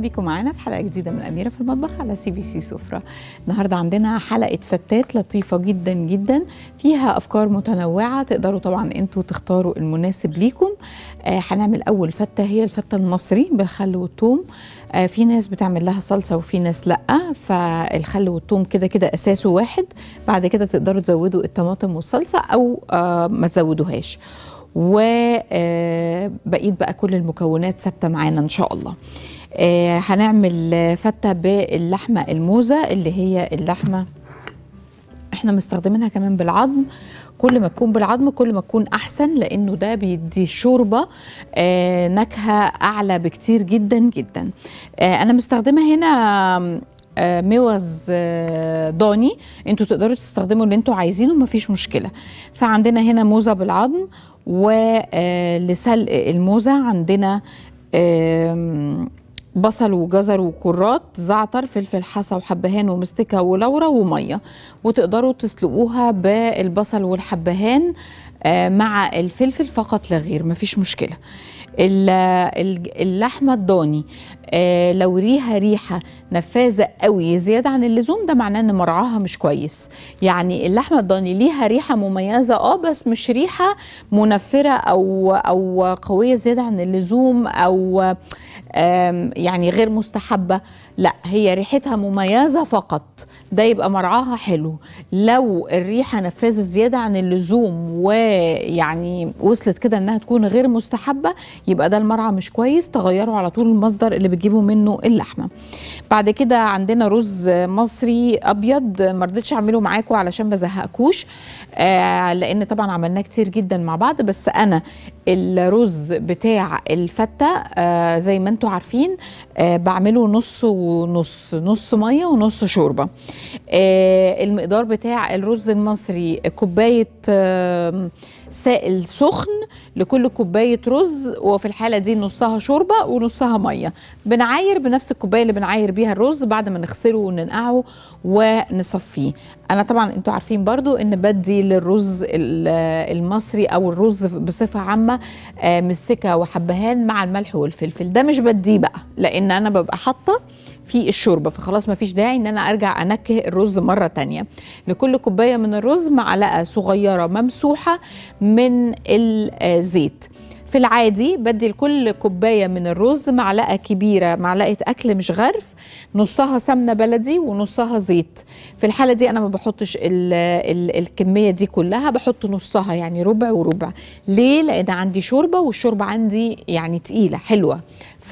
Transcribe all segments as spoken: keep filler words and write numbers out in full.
بيكم معانا في حلقه جديده من اميره في المطبخ على سي بي سي سفره. النهارده عندنا حلقه فتات لطيفه جدا جدا، فيها افكار متنوعه، تقدروا طبعا انتوا تختاروا المناسب ليكم. آه هنعمل اول فته هي الفته المصري بالخل والثوم. آه في ناس بتعمل لها صلصه وفي ناس لا، فالخل والثوم كده كده اساسه واحد، بعد كده تقدروا تزودوا الطماطم والصلصه او آه ما تزودوهاش، وبقيت بقى كل المكونات ثابته معانا ان شاء الله. آه هنعمل فته باللحمه الموزه اللي هي اللحمه احنا مستخدمينها كمان بالعظم. كل ما تكون بالعظم كل ما تكون احسن، لانه ده بيدي شوربه آه نكهه اعلى بكتير جدا جدا. آه انا مستخدمه هنا آه موز آه ضاني، انتوا تقدروا تستخدموا اللي انتوا عايزينه مفيش مشكله. فعندنا هنا موزه بالعظم، ولسلق الموزه عندنا آه بصل وجزر وكرات، زعتر، فلفل حصى وحبهان ومستكه ولورا وميه، وتقدروا تسلقوها بالبصل والحبهان مع الفلفل فقط لا غير، مفيش مشكله. اللحمه الضاني لو ريها ريحه نفاذه قوي زياده عن اللزوم، ده معناه ان مرعاها مش كويس. يعني اللحمه الضاني ليها ريحه مميزه اه بس مش ريحه منفره او او قويه زياده عن اللزوم او يعني غير مستحبه، لا هي ريحتها مميزه فقط، ده يبقى مرعاها حلو. لو الريحه نفاذه زياده عن اللزوم ويعني وصلت كده انها تكون غير مستحبه، يبقى ده المرعى مش كويس، تغيروا على طول المصدر اللي بتجيبوا منه اللحمه. بعد كده عندنا رز مصري ابيض، ما رضيتش اعمله معاكم علشان ما ازهقكوش، آه لان طبعا عملناه كتير جدا مع بعض، بس انا الرز بتاع الفته آه زي ما انتم عارفين آه بعمله نص ونص، نص ميه ونص شوربه. آه المقدار بتاع الرز المصري كوبايه آه سائل سخن لكل كوبايه رز، وفي الحاله دي نصها شوربه ونصها ميه. بنعاير بنفس الكوبايه اللي بنعاير بيها الرز بعد ما نغسله وننقعه ونصفيه. انا طبعا انتوا عارفين برضو ان بدي للرز المصري او الرز بصفه عامه مستكه وحبهان مع الملح والفلفل، ده مش بديه بقى لان انا ببقى حاطه في الشوربه، فخلاص ما فيش داعي ان انا ارجع انكه الرز مره تانية. لكل كوبايه من الرز معلقه صغيره ممسوحه من الزيت. في العادي بدي لكل كوبايه من الرز معلقه كبيره، معلقه اكل مش غرف، نصها سمنه بلدي ونصها زيت. في الحاله دي انا ما بحطش ال ال الكميه دي كلها، بحط نصها يعني ربع وربع. ليه؟ لان عندي شوربه والشوربه عندي يعني تقيله حلوه، ف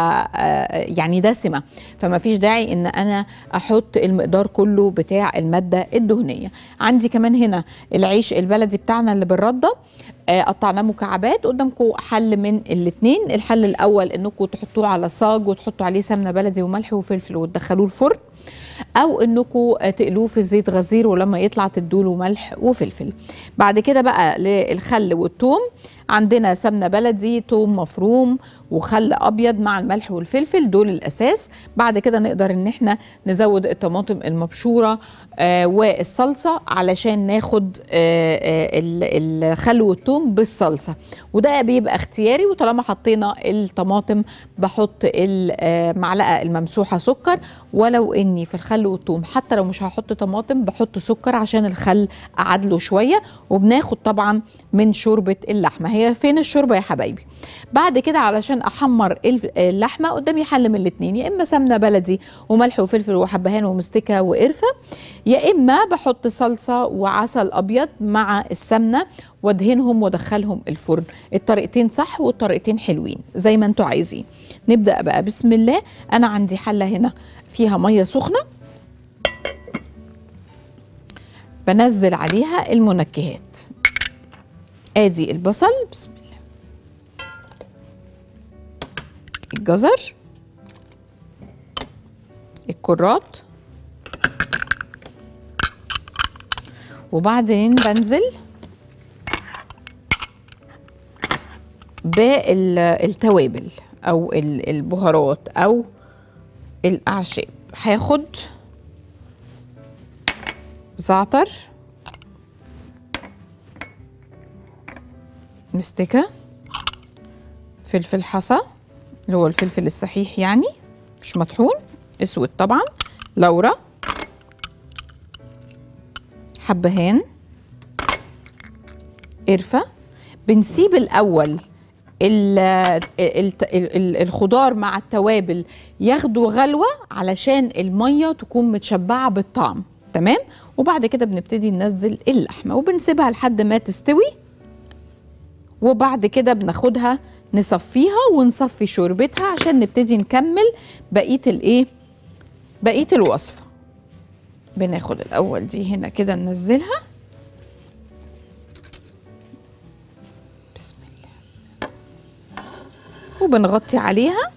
يعني دسمه، فما فيش داعي ان انا احط المقدار كله بتاع الماده الدهنيه. عندي كمان هنا العيش البلدي بتاعنا اللي بالرده، قطعناه مكعبات. قدامكم حل من الاثنين، الحل الاول انكم تحطوه على صاج وتحطوا عليه سمنه بلدي وملح وفلفل وتدخلوه الفرن، او انكم تقلوه في زيت غزير ولما يطلع تدوله ملح وفلفل. بعد كده بقى للخل والثوم، عندنا سمنه بلدي، ثوم مفروم، وخل ابيض مع الملح والفلفل، دول الاساس. بعد كده نقدر ان احنا نزود الطماطم المبشوره آه والصلصه علشان ناخد آه آه الخل والثوم بالصلصه، وده بيبقى اختياري. وطالما حطينا الطماطم بحط المعلقه الممسوحه سكر، ولو اني في الخل والثوم حتى لو مش هحط طماطم بحط سكر عشان الخل اعادله شويه. وبناخد طبعا من شوربه اللحمه. هي فين الشوربه يا حبايبي؟ بعد كده علشان احمر اللحمه قدامي حل من الاثنين، يا اما سمنه بلدي وملح وفلفل وحبهان ومستكه وقرفه، يا اما بحط صلصه وعسل ابيض مع السمنه وادهنهم وادخلهم الفرن. الطريقتين صح والطريقتين حلوين زي ما انتوا عايزين. نبدا بقى بسم الله. انا عندي حله هنا فيها ميه سخنه، بنزل عليها المنكهات. ادي البصل، بسم الله، الجزر، الكرات، وبعدين بنزل بالتوابل او البهارات او الاعشاب. هاخد زعتر، مستكه، فلفل حصى اللي هو الفلفل الصحيح يعني، مش مطحون، اسود طبعا، لورا، حبهان، قرفه. بنسيب الاول ال ال ال الخضار مع التوابل ياخدوا غلوه علشان الميه تكون متشبعه بالطعم، تمام. وبعد كده بنبتدي ننزل اللحمه وبنسيبها لحد ما تستوي، وبعد كده بناخدها نصفيها ونصفي شوربتها عشان نبتدي نكمل بقيه الايه بقيه الوصفه. بناخد الاول دي هنا كده ننزلها، بسم الله، وبنغطي عليها،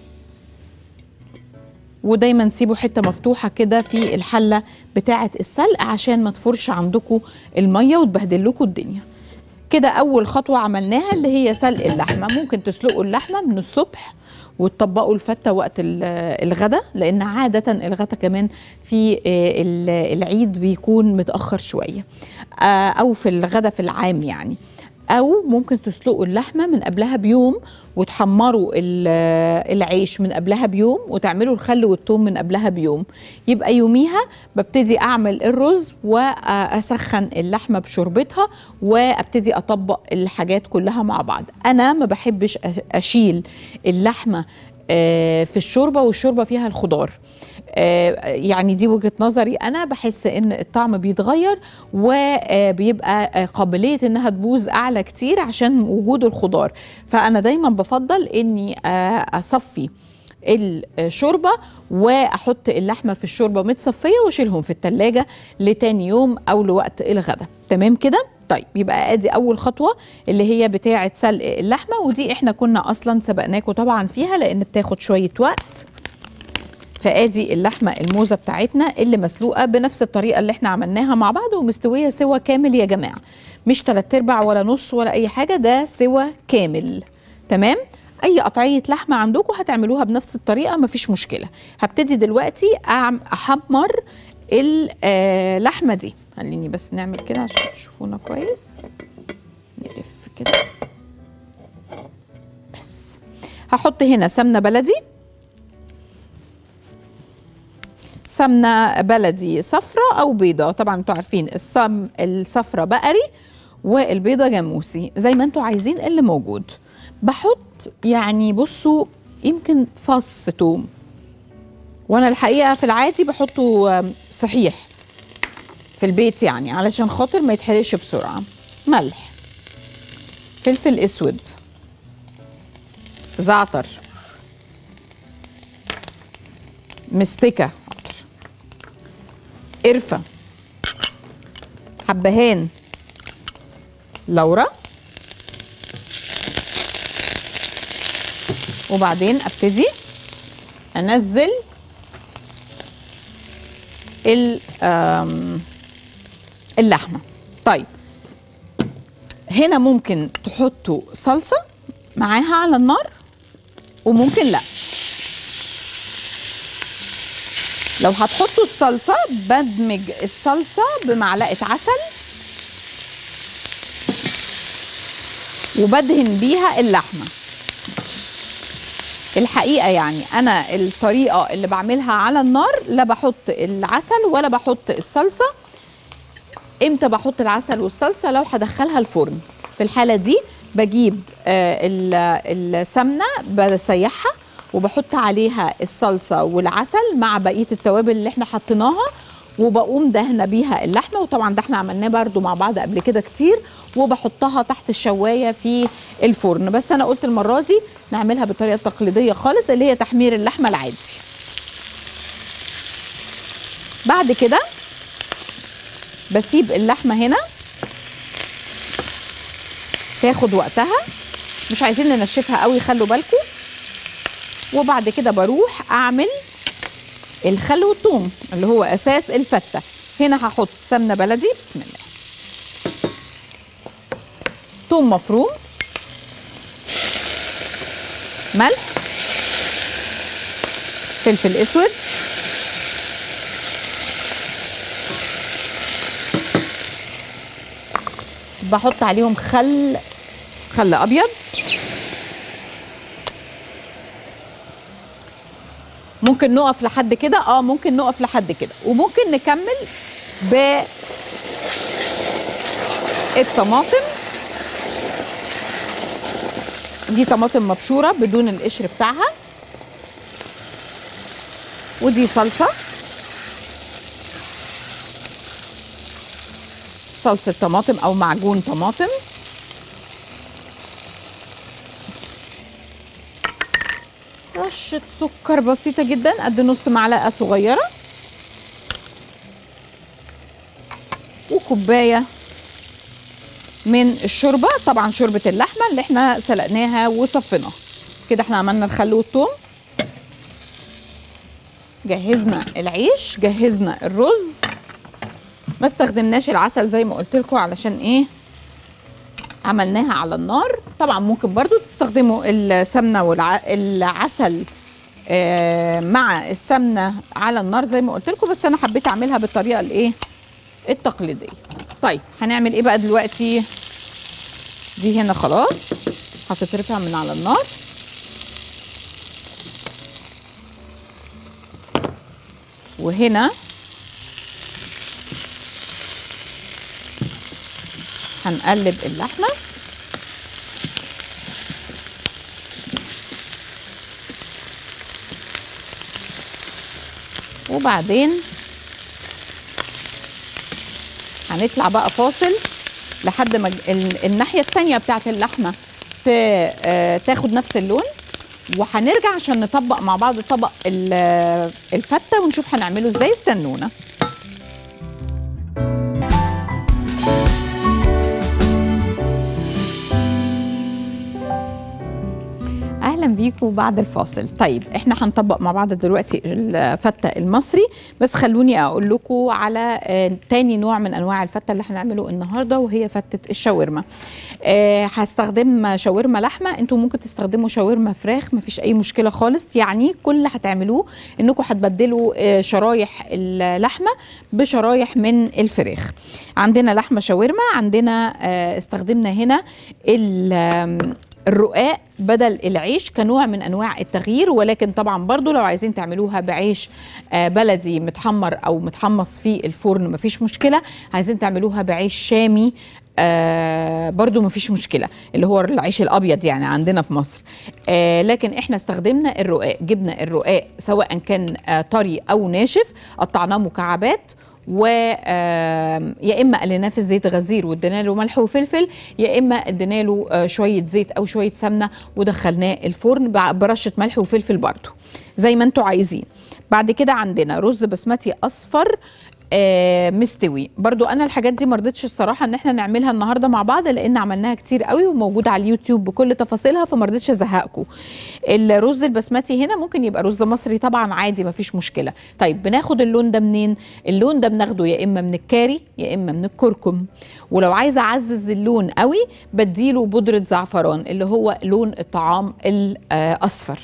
ودايما نسيبوا حته مفتوحه كده في الحله بتاعه السلق عشان ما تفرش عندكم الميه وتبهدل لكم الدنيا. كده اول خطوه عملناها اللي هي سلق اللحمه. ممكن تسلقوا اللحمه من الصبح وتطبقوا الفته وقت الغدا، لان عاده الغدا كمان في العيد بيكون متاخر شويه، او في الغدا في العام يعني. او ممكن تسلقوا اللحمه من قبلها بيوم وتحمروا العيش من قبلها بيوم وتعملوا الخل والثوم من قبلها بيوم. يبقى يوميها ببتدي اعمل الرز واسخن اللحمه بشوربتها وابتدي اطبق الحاجات كلها مع بعض. انا ما بحبش اشيل اللحمه في الشوربه والشوربه فيها الخضار، يعني دي وجهة نظري. أنا بحس إن الطعم بيتغير وبيبقى قابلية إنها تبوظ أعلى كتير عشان وجود الخضار. فأنا دايما بفضل إني أصفي الشوربة وأحط اللحمة في الشوربة متصفية وأشيلهم في التلاجة لتاني يوم أو لوقت الغدا، تمام كده؟ طيب يبقى ادي اول خطوه اللي هي بتاعه سلق اللحمه، ودي احنا كنا اصلا سبقناكم طبعا فيها لان بتاخد شويه وقت. فادي اللحمه الموزه بتاعتنا اللي مسلوقه بنفس الطريقه اللي احنا عملناها مع بعض ومستويه سوا كامل يا جماعه، مش تلات ارباع ولا نص ولا اي حاجه، ده سوا كامل، تمام. اي قطعيه لحمه عندكم هتعملوها بنفس الطريقه مفيش مشكله. هبتدي دلوقتي احمر اللحمه دي. خليني بس نعمل كده عشان تشوفونا كويس، نلف كده بس. هحط هنا سمنه بلدي، سمنه بلدي صفراء او بيضه، طبعا انتوا عارفين السم الصفراء بقري والبيضه جاموسي زي ما انتوا عايزين اللي موجود. بحط يعني بصوا يمكن فص توم، وانا الحقيقه في العادي بحطه صحيح في البيت يعني علشان خاطر ما يتحرقش بسرعه. ملح، فلفل اسود، زعتر، مستكه، قرفه، حبهان، لورا، وبعدين ابتدي انزل اللحمه. طيب هنا ممكن تحطوا صلصه معاها على النار وممكن لا. لو هتحطوا الصلصه بدمج الصلصه بمعلقه عسل وبدهن بيها اللحمه. الحقيقه يعني انا الطريقه اللي بعملها على النار لا بحط العسل ولا بحط الصلصه. امتى بحط العسل والصلصه؟ لو هدخلها الفرن. في الحاله دي بجيب السمنه بسيحها وبحط عليها الصلصه والعسل مع بقيه التوابل اللي احنا حطيناها وبقوم دهنه بيها اللحمه، وطبعا ده احنا عملناه برده مع بعض قبل كده كتير، وبحطها تحت الشوايه في الفرن. بس انا قلت المره دي نعملها بالطريقه التقليديه خالص اللي هي تحمير اللحمه العادي. بعد كده بسيب اللحمه هنا تاخد وقتها، مش عايزين ننشفها قوي خلوا بالكم. وبعد كده بروح اعمل الخل والثوم اللي هو اساس الفته. هنا هحط سمنه بلدي، بسم الله، ثوم مفروم، ملح، فلفل اسود، بحط عليهم خل خل ابيض، ممكن نقف لحد كده، اه ممكن نقف لحد كده، وممكن نكمل ب الطماطم. دي طماطم مبشوره بدون القشر بتاعها، ودي صلصه، صلصه طماطم او معجون طماطم، رشه سكر بسيطه جدا قد نص معلقه صغيره، وكوبايه من الشوربه، طبعا شوربه اللحمه اللي احنا سلقناها وصفيناها. كده احنا عملنا الخل والثوم، جهزنا العيش، جهزنا الرز. ما استخدمناش العسل زي ما قلت لكم علشان ايه، عملناها على النار. طبعا ممكن برضو تستخدموا السمنه والعسل آه مع السمنه على النار زي ما قلت لكم، بس انا حبيت اعملها بالطريقه الايه التقليديه. طيب هنعمل ايه بقى دلوقتي؟ دي هنا خلاص هتترفع من على النار، وهنا هنقلب اللحمه، وبعدين هنطلع بقى فاصل لحد ما الناحيه الثانيه بتاعت اللحمه تاخد نفس اللون، وهنرجع عشان نطبق مع بعض طبق الفته ونشوف هنعمله ازاي. استنونا. اهلا بيكم بعد الفاصل. طيب احنا هنطبق مع بعض دلوقتي الفته المصري، بس خلوني اقول لكم على آه تاني نوع من انواع الفته اللي هنعمله النهارده، وهي فته الشاورما. آه هستخدم شاورما لحمه، انتم ممكن تستخدموا شاورما فراخ، مفيش اي مشكله خالص. يعني كل اللي هتعملوه انكم هتبدلوا آه شرايح اللحمه بشرايح من الفراخ. عندنا لحمه شاورما، عندنا آه استخدمنا هنا الرقاق بدل العيش كنوع من انواع التغيير، ولكن طبعا برضو لو عايزين تعملوها بعيش بلدي متحمر او متحمص في الفرن مفيش مشكله. عايزين تعملوها بعيش شامي آه برضو مفيش مشكله، اللي هو العيش الابيض يعني عندنا في مصر. آه لكن احنا استخدمنا الرقاق، جبنا الرقاق سواء كان آه طري او ناشف، قطعناه مكعبات، و يا اما قليناه في الزيت غزير وادينا له ملح وفلفل، يا اما ادينا له شويه زيت او شويه سمنه ودخلناه الفرن برشه ملح وفلفل برضو زي ما انتوا عايزين. بعد كده عندنا رز بسمتي اصفر آه مستوي. برضو انا الحاجات دي مرضتش الصراحه ان احنا نعملها النهارده مع بعض، لان عملناها كتير قوي وموجوده على اليوتيوب بكل تفاصيلها، فمرضتش ازهقكم. الرز البسمتي هنا ممكن يبقى رز مصري طبعا عادي مفيش مشكله. طيب بناخد اللون ده منين؟ اللون ده بناخده يا اما من الكاري يا اما من الكركم، ولو عايزه اعزز اللون قوي بديله بودره زعفران اللي هو لون الطعام الاصفر.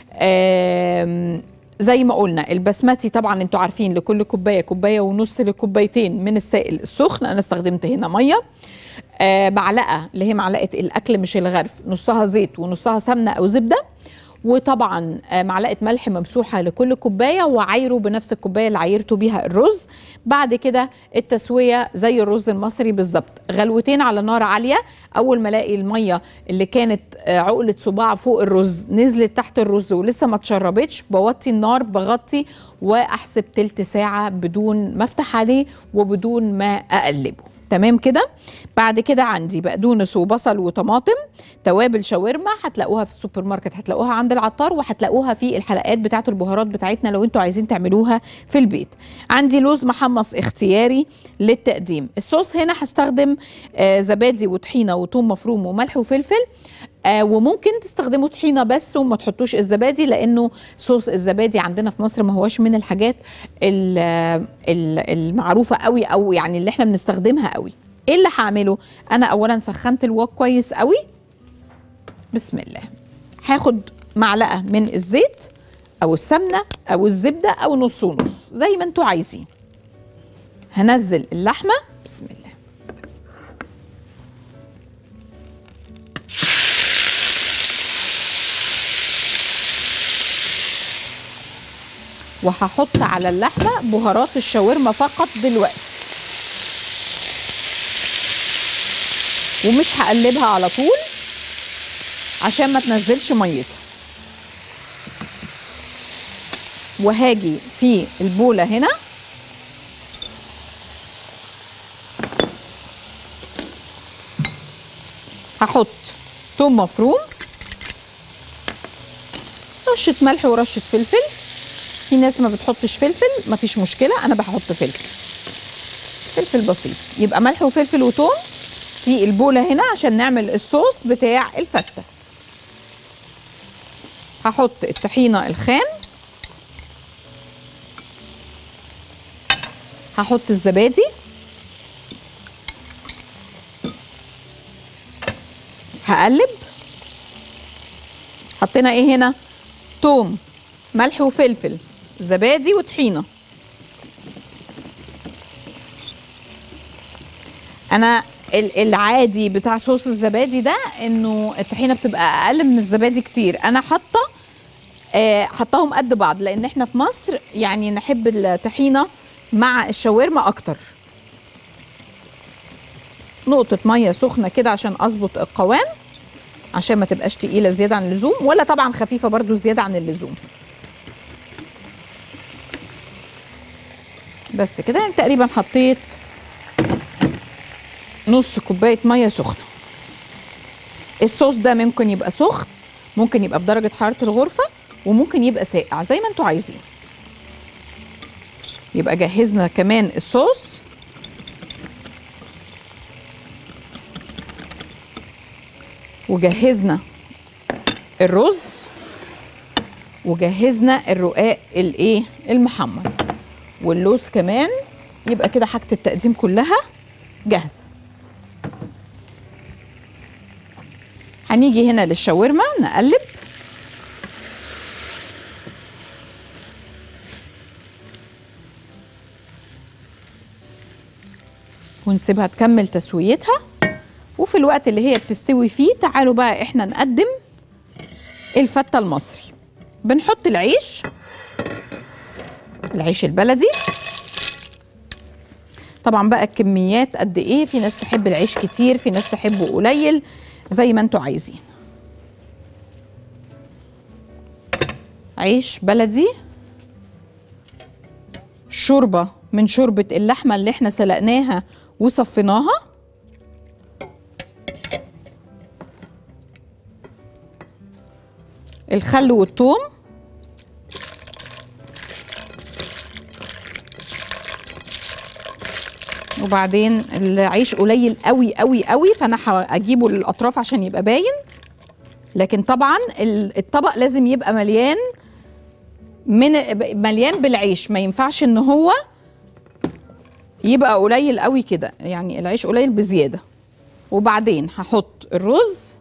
آه زي ما قلنا البسمتي طبعا انتوا عارفين لكل كوبايه كوبايه ونص لكوبايتين من السائل السخن. انا استخدمت هنا ميه آه معلقه اللي هي معلقه الاكل مش الغرف، نصها زيت ونصها سمنه او زبده، وطبعا آه معلقه ملح ممسوحه لكل كوبايه، وعايره بنفس الكوبايه اللي عايرته بيها الرز. بعد كده التسويه زي الرز المصري بالظبط، غلوتين على نار عاليه. اول ما الاقي الميه اللي كانت آه عقله صباع فوق الرز نزلت تحت الرز ولسه ما اتشربتش، بوطي النار بغطي واحسب تلت ساعه بدون ما افتح عليه وبدون ما اقلبه. تمام كده. بعد كده عندي بقدونس وبصل وطماطم، توابل شاورما هتلاقوها في السوبر ماركت، هتلاقوها عند العطار، وهتلاقوها في الحلقات بتاعه البهارات بتاعتنا لو انتوا عايزين تعملوها في البيت. عندي لوز محمص اختياري للتقديم. الصوص هنا هستخدم آه زبادي وطحينه وثوم مفروم وملح وفلفل، آه وممكن تستخدموا طحينه بس وما تحطوش الزبادي، لانه صوص الزبادي عندنا في مصر ما هوش من الحاجات المعروفه قوي او يعني اللي احنا بنستخدمها قوي. ايه اللي هعمله؟ انا اولا سخنت الوok كويس قوي، بسم الله. هاخد معلقه من الزيت او السمنه او الزبده او نص ونص زي ما انتوا عايزين. هنزل اللحمه، بسم الله. وهحط على اللحمه بهارات الشاورما فقط دلوقتي، ومش هقلبها على طول عشان ما تنزلش ميتها. وهاجي في البوله هنا هحط توم مفروم، رشه ملح ورشه فلفل. في ناس ما بتحطش فلفل، مفيش مشكله، انا بحط فلفل فلفل بسيط. يبقى ملح وفلفل وتوم في البوله هنا عشان نعمل الصوص بتاع الفته. هحط الطحينه الخام، هحط الزبادي، هقلب. حطينا ايه هنا؟ توم، ملح وفلفل، زبادي وطحينه. انا العادي بتاع صوص الزبادي ده انه الطحينه بتبقى اقل من الزبادي كتير. انا حاطه آه حطاهم قد بعض، لان احنا في مصر يعني نحب الطحينه مع الشاورما اكتر. نقطه ميه سخنه كده عشان اظبط القوام، عشان ما تبقاش تقيله زياده عن اللزوم، ولا طبعا خفيفه برضو زياده عن اللزوم. بس كده يعني تقريبا حطيت نص كوبايه ميه سخنه. الصوص ده ممكن يبقى سخن، ممكن يبقى في درجه حراره الغرفه، وممكن يبقى ساقع زي ما انتوا عايزين. يبقى جهزنا كمان الصوص، وجهزنا الرز، وجهزنا الرقاق الايه المحمر واللوز كمان. يبقى كده حاجه التقديم كلها جاهزه. هنيجي هنا للشاورما نقلب. ونسيبها تكمل تسويتها، وفي الوقت اللي هي بتستوي فيه تعالوا بقى احنا نقدم الفتة المصري. بنحط العيش، العيش البلدي. طبعا بقى الكميات قد ايه، في ناس تحب العيش كتير، في ناس تحبه قليل، زي ما انتوا عايزين. عيش بلدي، شوربة من شوربة اللحمة اللي احنا سلقناها وصفيناها، الخل والثوم، وبعدين العيش قليل قوي قوي قوي، فانا هجيبه للاطراف عشان يبقى باين. لكن طبعا الطبق لازم يبقى مليان من مليان بالعيش، ما ينفعش ان هو يبقى قليل قوي كده، يعني العيش قليل بزياده. وبعدين هحط الرز،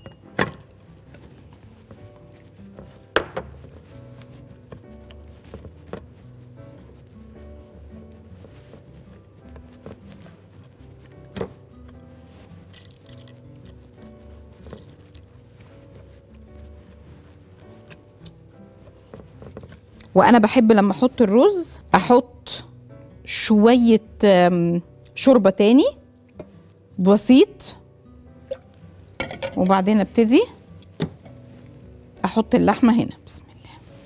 وانا بحب لما احط الرز احط شويه شوربه تاني بسيط، وبعدين ابتدي احط اللحمه هنا. بسم الله.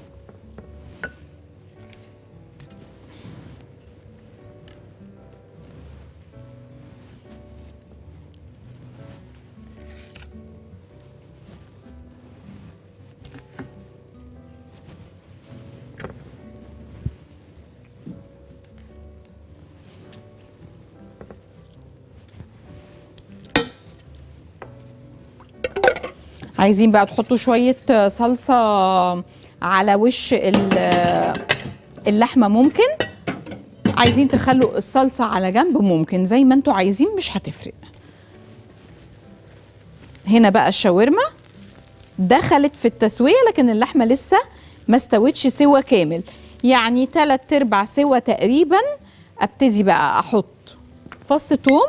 عايزين بقى تحطوا شوية صلصة على وش اللحمة ممكن، عايزين تخلوا الصلصة على جنب ممكن، زي ما انتوا عايزين، مش هتفرق. هنا بقى الشاورما دخلت في التسوية، لكن اللحمة لسه ما استوتش سوا كامل، يعني تلات ارباع سوا تقريبا. ابتدي بقى احط فص ثوم،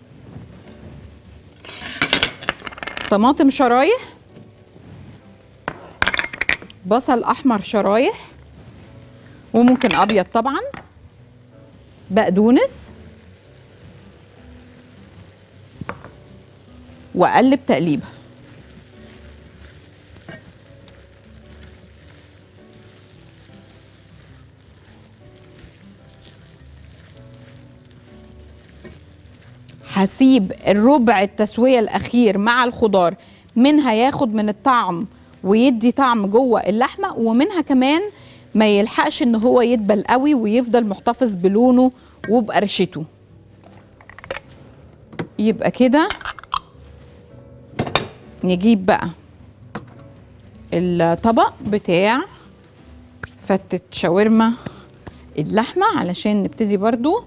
طماطم شرايح، بصل احمر شرايح، وممكن ابيض طبعا، بقدونس، واقلب تقليبه. هسيب الربع التسويه الاخير مع الخضار، منها ياخد من الطعم ويدي طعم جوه اللحمه، ومنها كمان ما يلحقش ان هو يدبل قوي ويفضل محتفظ بلونه وبقرشته. يبقى كده نجيب بقى الطبق بتاع فتة شاورما اللحمة علشان نبتدي برضو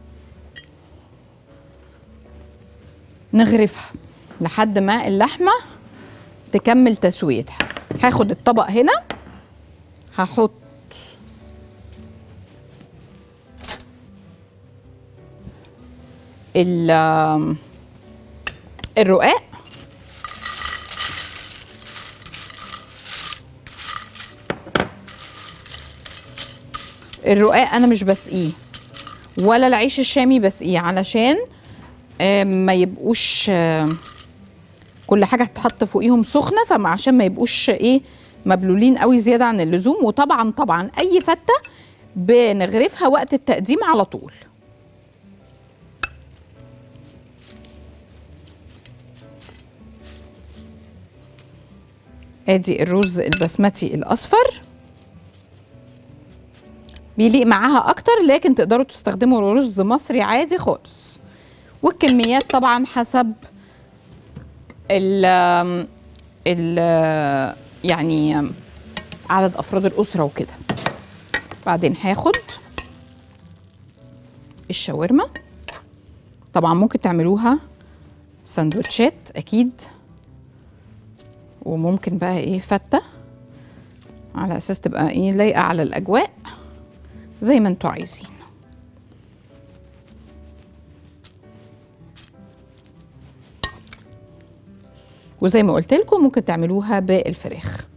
نغرفها لحد ما اللحمة تكمل تسويتها. هاخد الطبق هنا، هحط الرقاق، الرقاق انا مش بسقيه ولا العيش الشامي بسقيه علشان ما يبقوش كل حاجه هتتحط فوقيهم سخنه، فعشان ما يبقوش ايه مبلولين قوي زياده عن اللزوم. وطبعا طبعا اي فته بنغرفها وقت التقديم على طول. ادي الرز البسمتي الاصفر بيليق معاها اكتر، لكن تقدروا تستخدموا رز مصري عادي خالص. والكميات طبعا حسب ال ال يعني عدد افراد الاسره وكده. بعدين هاخد الشاورما، طبعا ممكن تعملوها سندوتشات اكيد، وممكن بقى ايه فته على اساس تبقى ايه لايقه على الاجواء زي ما انتوا عايزين. وزي ما قلت لكم ممكن تعملوها بالفراخ،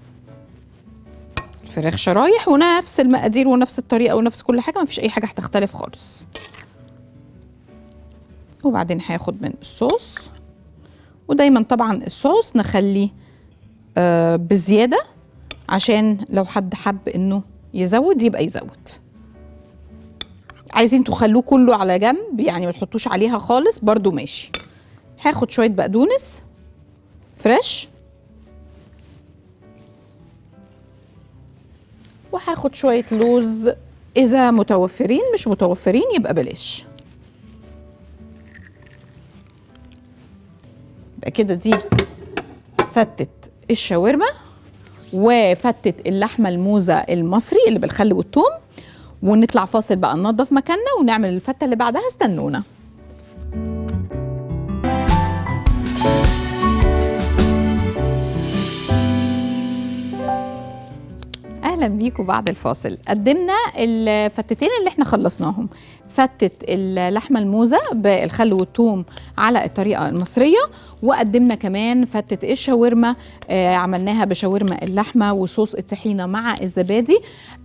الفراخ شرايح ونفس المقادير ونفس الطريقه ونفس كل حاجه، مفيش اي حاجه هتختلف خالص. وبعدين هاخد من الصوص، ودايما طبعا الصوص نخليه آه بزياده عشان لو حد حب انه يزود يبقى يزود. عايزين تخلوه كله على جنب يعني ما تحطوش عليها خالص برضو ماشي. هاخد شويه بقدونس فريش، وهاخد شويه لوز اذا متوفرين، مش متوفرين يبقى بلاش. يبقى كده دي فتة الشاورما وفتة اللحمة الموزة المصري اللي بالخل والثوم. ونطلع فاصل بقى ننظف مكاننا ونعمل الفتة اللي بعدها، استنونا. اهلا بيكم بعد الفاصل. قدمنا الفتتين اللي احنا خلصناهم، فتة اللحمة الموزة بالخل والثوم على الطريقة المصرية، وقدمنا كمان فتة الشاورما آه عملناها بشاورما اللحمة وصوص الطحينة مع الزبادي.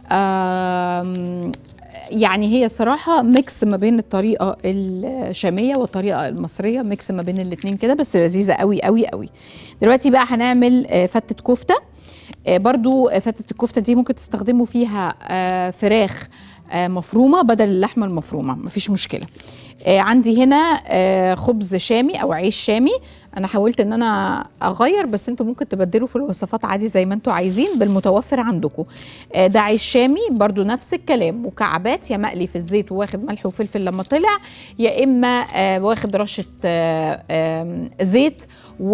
آه يعني هي صراحة ميكس ما بين الطريقة الشامية والطريقة المصرية، ميكس ما بين الاتنين كده، بس لذيذة قوي قوي قوي. دلوقتي بقى هنعمل آه فتة كفتة. آه برضو فتة الكفتة دي ممكن تستخدموا فيها آه فراخ آه مفرومة بدل اللحمة المفرومة، مفيش مشكلة. آه عندي هنا آه خبز شامي او عيش شامي، انا حاولت ان انا اغير بس انتوا ممكن تبدلوا في الوصفات عادي زي ما انتوا عايزين بالمتوفر عندكم. آه ده عيش شامي برضو نفس الكلام، مكعبات، يا مقلي في الزيت وواخد ملح وفلفل لما طلع، يا اما آه واخد رشة آه آه زيت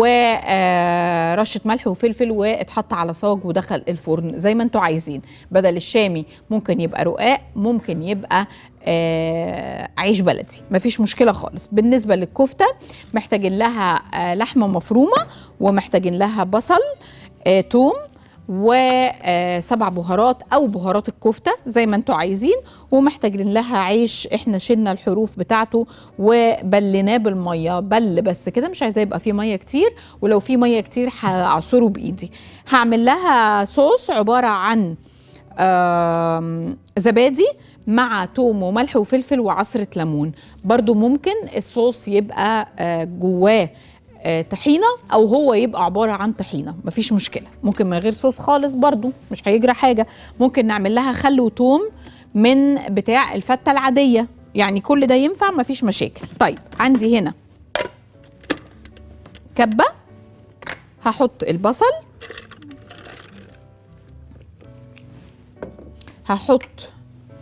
ورشة ملح وفلفل واتحط على صاج ودخل الفرن زي ما انتوا عايزين. بدل الشامي ممكن يبقى رقاق، ممكن يبقى آه عيش بلدي، مفيش مشكلة خالص. بالنسبة للكفتة محتاجين لها آه لحمة مفرومة، ومحتاجين لها بصل، آه توم، وسبع بهارات او بهارات الكفته زي ما انتوا عايزين، ومحتاجين لها عيش احنا شلنا الحروف بتاعته وبليناه بالميه، بل بس كده، مش عايزاه يبقى فيه ميه كتير، ولو فيه ميه كتير هعصره بايدي. هعمل لها صوص عباره عن زبادي مع توم وملح وفلفل وعصرة ليمون. برضو ممكن الصوص يبقى جواه طحينة او هو يبقى عبارة عن طحينة، مفيش مشكلة. ممكن من غير صوص خالص برضو مش هيجرى حاجة. ممكن نعمل لها خل وتوم من بتاع الفتة العادية، يعني كل ده ينفع مفيش مشاكل. طيب عندي هنا كبة، هحط البصل، هحط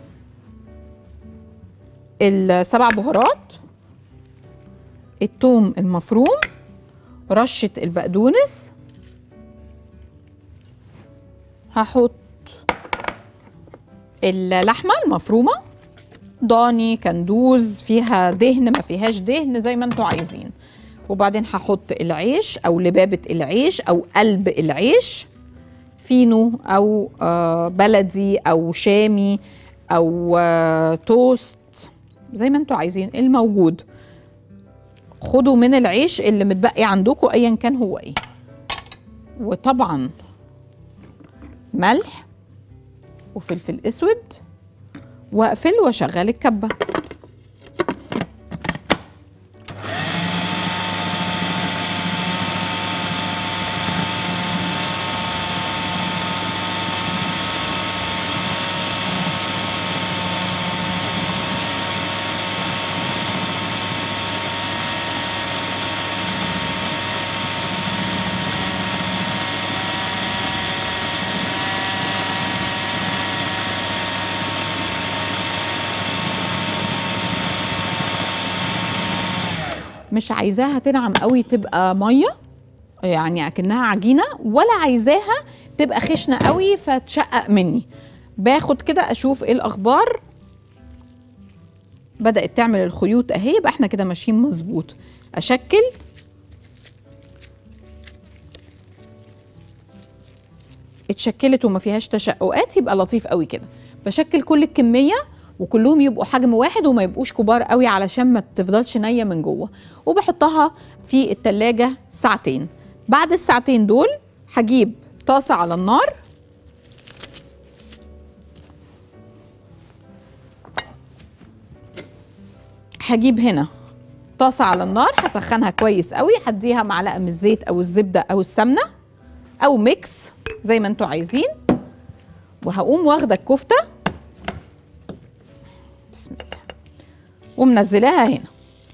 السبع بهارات، الثوم المفروم، رشة البقدونس، هحط اللحمة المفرومة ضاني كندوز، فيها دهن ما فيهاش دهن زي ما انتوا عايزين. وبعدين هحط العيش او لبابة العيش او قلب العيش، فينو او بلدي او شامي او توست زي ما انتوا عايزين الموجود. خدوا من العيش اللي متبقي عندكم ايا كان هو ايه. وطبعا ملح وفلفل اسود، واقفل واشغل الكبه. مش عايزاها تنعم قوي تبقى ميه يعني اكنها عجينه، ولا عايزاها تبقى خشنه قوي فتشقق مني. باخد كده اشوف ايه الاخبار، بدات تعمل الخيوط اهي، يبقى احنا كده ماشيين مظبوط. اشكل اتشكلت وما فيهاش تشققات يبقى لطيف قوي كده. بشكل كل الكميه وكلهم يبقوا حجم واحد وما يبقوش كبار قوي علشان ما تفضلش نيه من جوه. وبحطها في التلاجة ساعتين. بعد الساعتين دول هجيب طاسه على النار، هجيب هنا طاسه على النار هسخنها كويس قوي، هديها معلقه من الزيت او الزبده او السمنه او ميكس زي ما انتوا عايزين. وهقوم واخده الكفته بسم الله ومنزلاها هنا.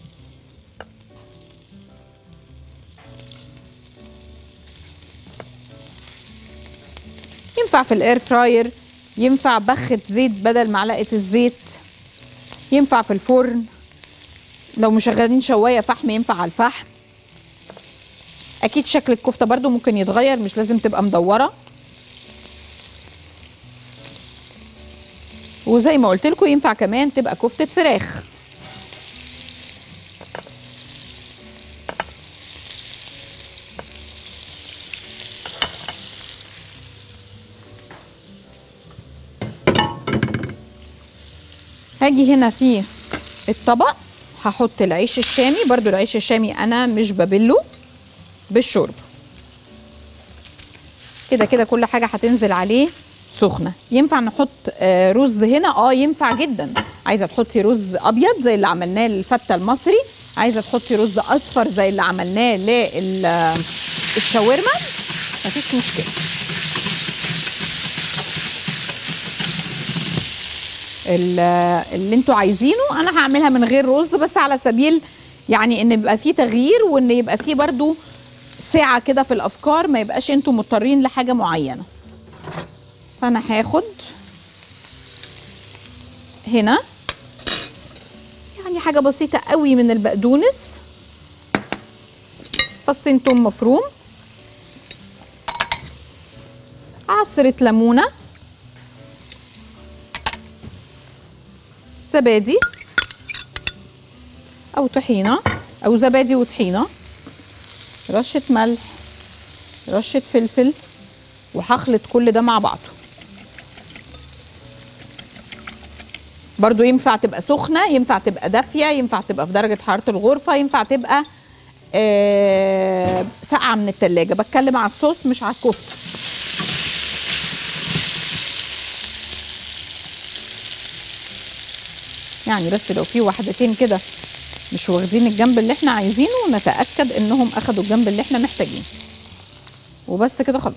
ينفع في الاير فراير، ينفع بخة زيت بدل معلقة الزيت، ينفع في الفرن، لو مشغلين شواية فحم ينفع على الفحم. اكيد شكل الكفتة برضو ممكن يتغير، مش لازم تبقى مدورة. وزي ما قلت لكم ينفع كمان تبقى كفتة فراخ. هاجي هنا في الطبق هحط العيش الشامي، برضو العيش الشامي انا مش ببله بالشرب كده كده، كل حاجة هتنزل عليه سخنه. ينفع نحط رز هنا؟ اه ينفع جدا. عايزه تحطي رز ابيض زي اللي عملناه للفته المصري، عايزه تحطي رز اصفر زي اللي عملناه للشاورما، مفيش مشكله. اللي انتوا عايزينه. انا هعملها من غير رز بس على سبيل يعني ان يبقى فيه تغيير، وان يبقى فيه برضو سعه كده في الافكار، ما يبقاش انتوا مضطرين لحاجه معينه. فانا هاخد هنا يعني حاجه بسيطه قوي من البقدونس، فصين توم مفروم، عصره ليمونه، زبادي او طحينه او زبادي وطحينه، رشه ملح، رشه فلفل، وهخلط كل ده مع بعضه. برضو ينفع تبقى سخنة، ينفع تبقى دافية، ينفع تبقى في درجة حرارة الغرفة، ينفع تبقى آه ساقعة من التلاجة. بتكلم على الصوص مش على الكفتة. يعني بس لو في واحدتين كده مش واخدين الجنب اللي احنا عايزينه نتأكد انهم اخدوا الجنب اللي احنا محتاجينه، وبس كده خلاص.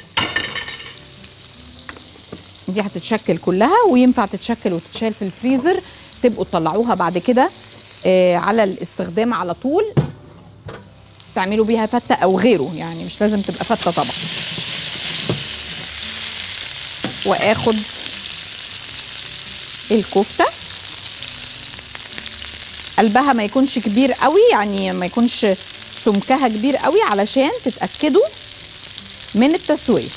دي هتتشكل كلها، وينفع تتشكل وتتشال في الفريزر، تبقوا تطلعوها بعد كده آه على الاستخدام على طول، تعملوا بيها فتة او غيره، يعني مش لازم تبقى فتة طبعا. واخد الكفتة، قلبها ما يكونش كبير قوي، يعني ما يكونش سمكها كبير قوي علشان تتأكدوا من التسوية.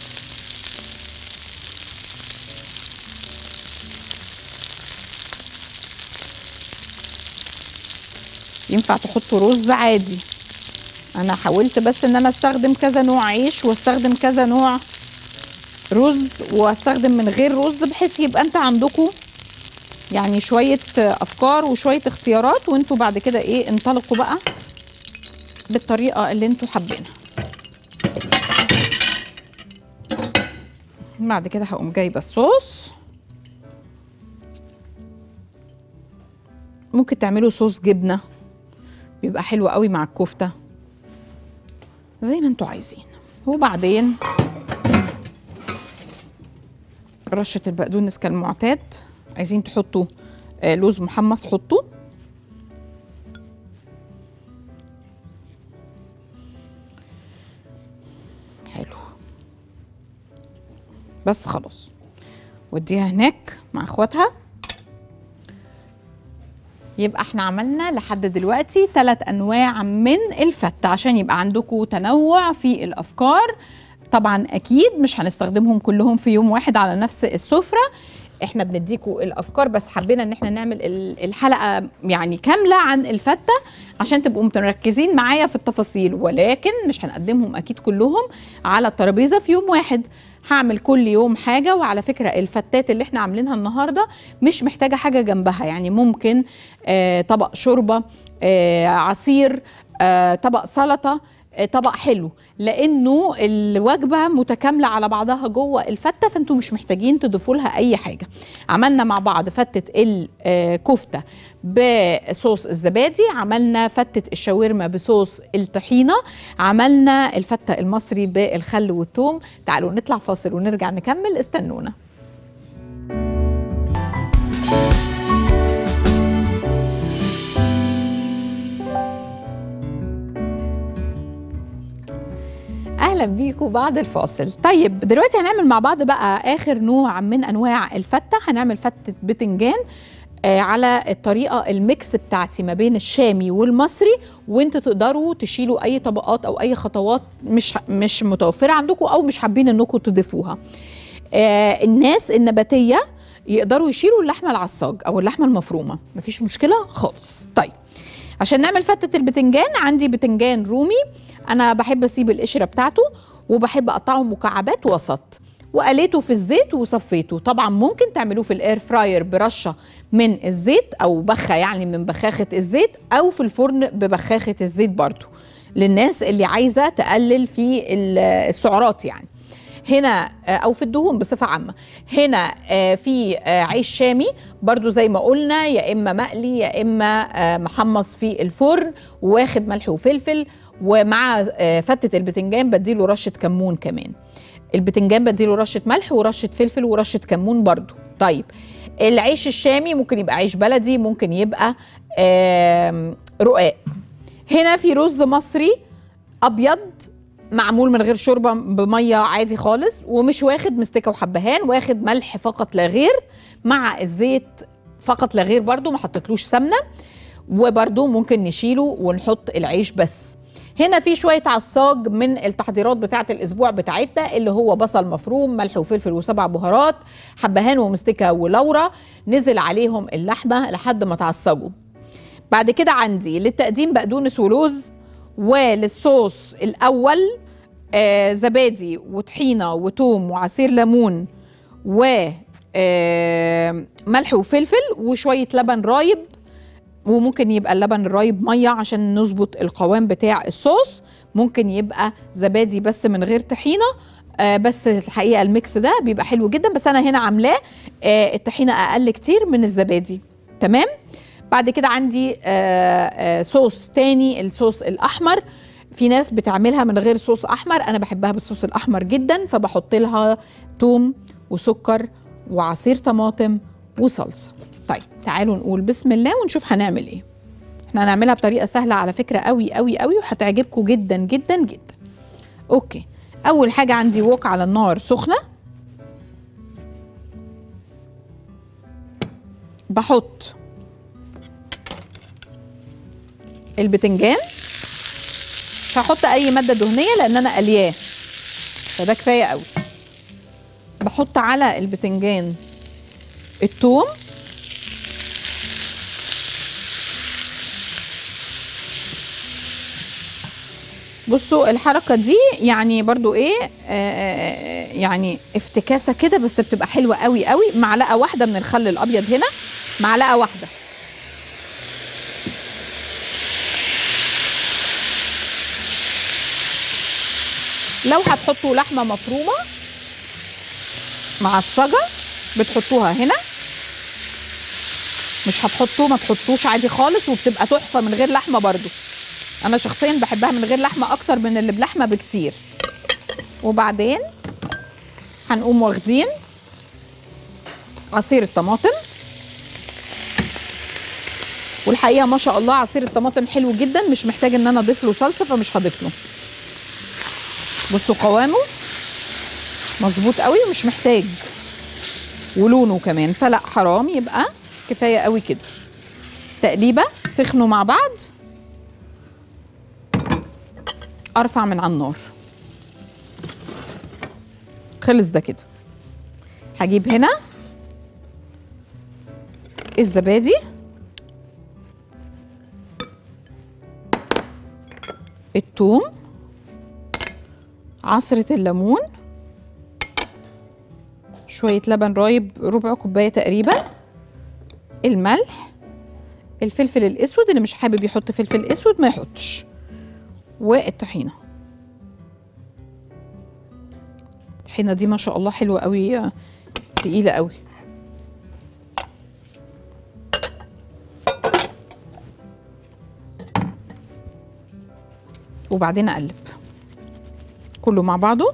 ينفع تحطوا رز عادي، انا حاولت بس ان انا استخدم كذا نوع عيش واستخدم كذا نوع رز واستخدم من غير رز، بحيث يبقى انت عندكم يعني شوية افكار وشوية اختيارات، وانتوا بعد كده ايه انطلقوا بقى بالطريقة اللي انتوا حابينها. بعد كده هقوم جايبة الصوص، ممكن تعملوا صوص جبنة بيبقى حلو قوي مع الكفتة زي ما انتوا عايزين. وبعدين رشة البقدونس كالمعتاد، عايزين تحطوا آه لوز محمص حطوا، حلو بس خلاص. وديها هناك مع اخواتها. يبقى احنا عملنا لحد دلوقتي ثلاث انواع من الفتة عشان يبقى عندكم تنوع في الافكار. طبعا اكيد مش هنستخدمهم كلهم في يوم واحد على نفس السفرة، احنا بنديكوا الافكار بس حبينا ان احنا نعمل الحلقة يعني كاملة عن الفتة عشان تبقوا متركزين معايا في التفاصيل، ولكن مش هنقدمهم اكيد كلهم على الترابيزة في يوم واحد، هعمل كل يوم حاجة. وعلى فكرة الفتات اللي احنا عاملينها النهاردة مش محتاجة حاجة جنبها، يعني ممكن آه طبق شوربة، آه عصير، آه طبق سلطة، طبق حلو، لانه الوجبه متكامله على بعضها جوه الفته، فانتوا مش محتاجين تضيفوا لها اي حاجه. عملنا مع بعض فته الكفته بصوص الزبادي، عملنا فته الشاورما بصوص الطحينه، عملنا الفته المصري بالخل والثوم. تعالوا نطلع فاصل ونرجع نكمل، استنونا. اهلا بيكم بعد الفاصل. طيب دلوقتي هنعمل مع بعض بقى اخر نوع من انواع الفته، هنعمل فته بتنجان آه على الطريقه الميكس بتاعتي ما بين الشامي والمصري، وانتوا تقدروا تشيلوا اي طبقات او اي خطوات مش مش متوفره عندكم او مش حابين انكم تضيفوها. آه الناس النباتيه يقدروا يشيلوا اللحمه العصاج او اللحمه المفرومه، مفيش مشكله خالص. طيب عشان نعمل فتة البتنجان عندي بتنجان رومي، أنا بحب أسيب القشرة بتاعته وبحب أقطعه مكعبات وسط، وقليته في الزيت وصفيته. طبعا ممكن تعملوه في الاير فراير برشة من الزيت أو بخة يعني من بخاخة الزيت، أو في الفرن ببخاخة الزيت برضو للناس اللي عايزة تقلل في السعرات يعني. هنا او في الدهون بصفه عامه. هنا في عيش شامي برضو زي ما قلنا، يا اما مقلي يا اما محمص في الفرن، واخد ملح وفلفل، ومع فتة البتنجان بديله رشه كمون كمان. البتنجان بديله رشه ملح ورشه فلفل ورشه كمون برضو. طيب العيش الشامي ممكن يبقى عيش بلدي، ممكن يبقى رقاق. هنا في رز مصري ابيض معمول من غير شوربه بميه عادي خالص، ومش واخد مستكه وحبهان، واخد ملح فقط لا غير مع الزيت فقط لا غير، برضو ما حطيتلوش سمنه، وبرضو ممكن نشيله ونحط العيش بس. هنا في شويه عصاج من التحضيرات بتاعه الاسبوع بتاعتنا، اللي هو بصل مفروم، ملح وفلفل وسبع بهارات، حبهان ومستكه ولورا، نزل عليهم اللحمه لحد ما تعصجوا. بعد كده عندي للتقديم بقدونس ولوز، وللصوص الاول آه زبادي وطحينه وتوم وعصير ليمون و آه ملح وفلفل وشويه لبن رايب، وممكن يبقى اللبن الرايب ميه عشان نظبط القوام بتاع الصوص، ممكن يبقى زبادي بس من غير طحينه آه بس الحقيقه الميكس ده بيبقى حلو جدا، بس انا هنا عاملاه آه الطحينه اقل كتير من الزبادي. تمام. بعد كده عندي آآ آآ صوص تاني، الصوص الاحمر. في ناس بتعملها من غير صوص احمر، انا بحبها بالصوص الاحمر جدا، فبحط لها توم وسكر وعصير طماطم وصلصه. طيب تعالوا نقول بسم الله ونشوف هنعمل ايه. احنا هنعملها بطريقه سهله على فكره قوي قوي قوي، وهتعجبكم جدا جدا جدا. اوكي، اول حاجه عندي وok على النار سخنه، بحط البتنجان، مش هحط اي ماده دهنيه لان انا قلياه، فده كفايه قوي. بحط على البتنجان الثوم، بصوا الحركه دي يعني برضو ايه آه يعني افتكاسه كده، بس بتبقى حلوه قوي قوي. معلقه واحده من الخل الابيض هنا، معلقه واحده. لو هتحطوا لحمه مفرومه معصجه بتحطوها هنا، مش هتحطوه ما تحطوش عادي خالص، وبتبقى تحفه من غير لحمه برضو. انا شخصيا بحبها من غير لحمه اكتر من اللي بلحمه بكتير. وبعدين هنقوم واخدين عصير الطماطم، والحقيقه ما شاء الله عصير الطماطم حلو جدا، مش محتاج ان انا اضيف له صلصه، فمش هضيف له. بصوا قوامه مظبوط قوي ومش محتاج، ولونه كمان، فلا حرام، يبقى كفايه قوي كده. تقليبه، سخنوا مع بعض، ارفع من على النار. خلص ده كده. هجيب هنا الزبادي، الثوم، عصرة الليمون، شوية لبن رايب ربع كوباية تقريبا، الملح، الفلفل الاسود، اللي مش حابب يحط فلفل اسود ما يحطش، والطحينة. الطحينة دي ما شاء الله حلوة قوي، تقيلة قوي. وبعدين اقلب كله مع بعضه.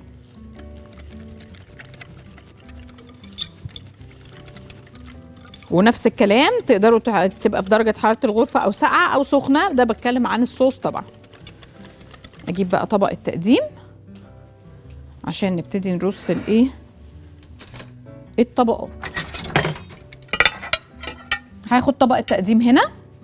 ونفس الكلام تقدروا تبقى في درجة حرارة الغرفة او ساقعة او سخنة، ده بتكلم عن الصوص طبعا. اجيب بقى طبق التقديم عشان نبتدي نرص الايه الطبقات. هاخد طبق التقديم هنا،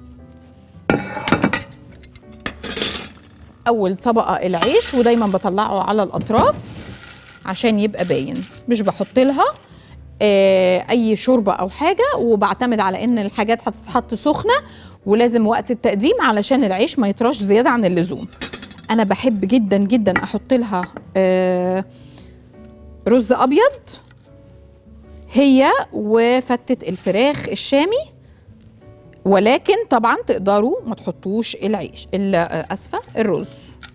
اول طبقه العيش، ودايما بطلعه على الاطراف عشان يبقى باين، مش بحط لها آه اي شوربه او حاجه، وبعتمد على ان الحاجات هتتحط سخنه، ولازم وقت التقديم علشان العيش ما يطراش زياده عن اللزوم. انا بحب جدا جدا احط لها آه رز ابيض هي وفتة الفراخ الشامي، ولكن طبعا تقدروا ما تحطوش العيش، اسفه الرز.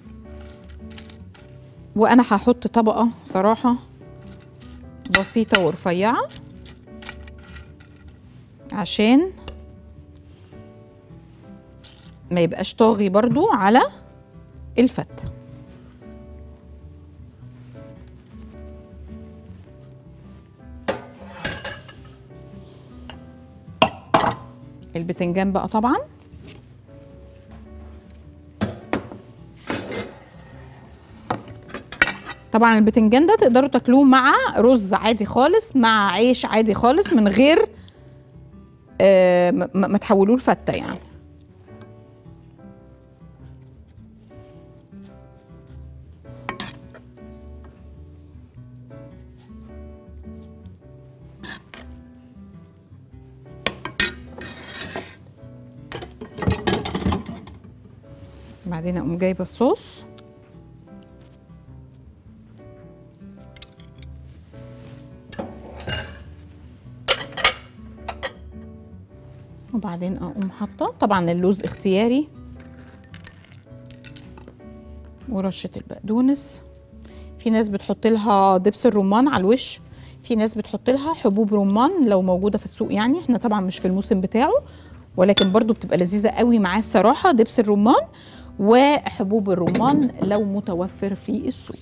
وانا هحط طبقه صراحه بسيطه ورفيعه عشان ما يبقاش طاغي برضو على الفتة. البتنجان بقى طبعا طبعا البتنجان ده تقدروا تاكلوه مع رز عادي خالص، مع عيش عادي خالص، من غير آه ما تحولوه لفتة يعني. بعدين اقوم جايبه الصوص، وبعدين اقوم حاطه طبعا اللوز اختياري، ورشه البقدونس. في ناس بتحط لها دبس الرمان على الوش، في ناس بتحط لها حبوب رمان لو موجوده في السوق، يعني احنا طبعا مش في الموسم بتاعه، ولكن برضو بتبقى لذيذه قوي معاه الصراحه، دبس الرمان وحبوب الرمان لو متوفر في السوق.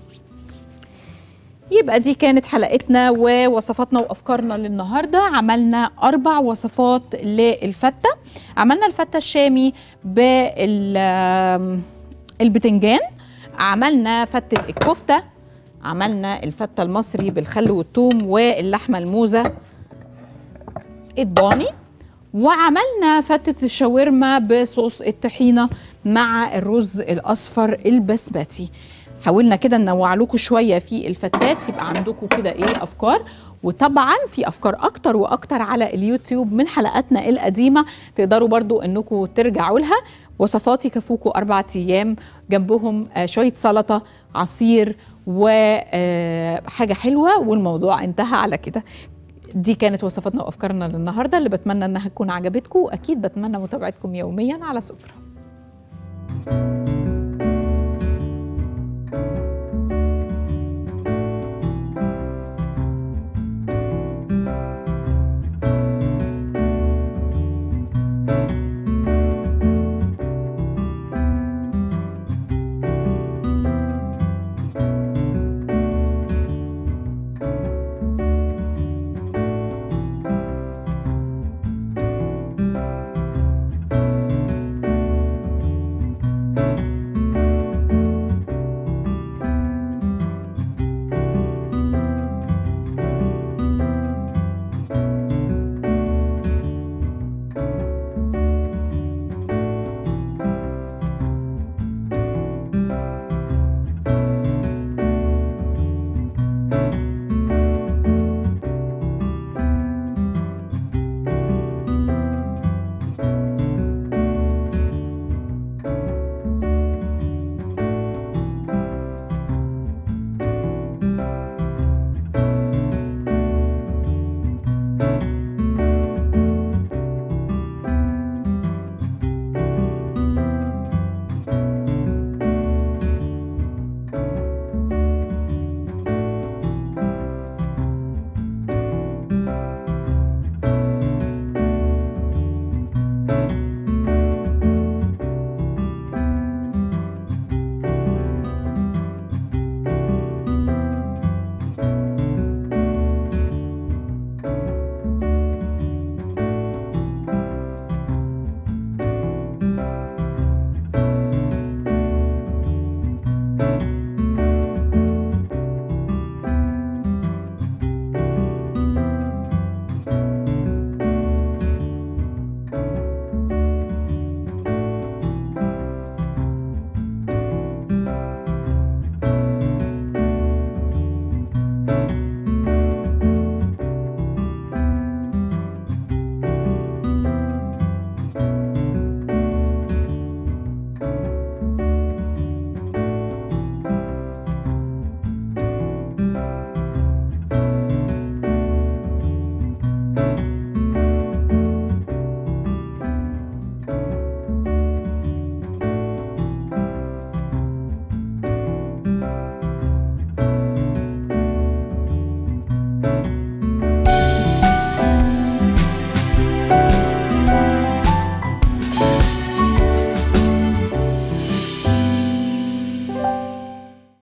يبقى دي كانت حلقتنا ووصفاتنا وافكارنا للنهارده. عملنا اربع وصفات للفته. عملنا الفته الشامي بالبتنجان، عملنا فته الكفته، عملنا الفته المصري بالخل والثوم واللحمه الموزه الضاني، وعملنا فتة الشاورما بصوص الطحينة مع الرز الأصفر البسمتي. حاولنا كده ننوع لكم شوية في الفتات، يبقى عندكم كده ايه أفكار. وطبعا في أفكار أكتر وأكتر على اليوتيوب من حلقاتنا القديمة، تقدروا برضو أنكم ترجعوا لها. وصفاتي كفوكوا أربعة أيام، جنبهم شوية سلطة، عصير، وحاجة حلوة، والموضوع انتهى على كده. دي كانت وصفاتنا وافكارنا للنهارده اللي بتمنى انها تكون عجبتكم، واكيد بتمنى متابعتكم يوميا على سفرة.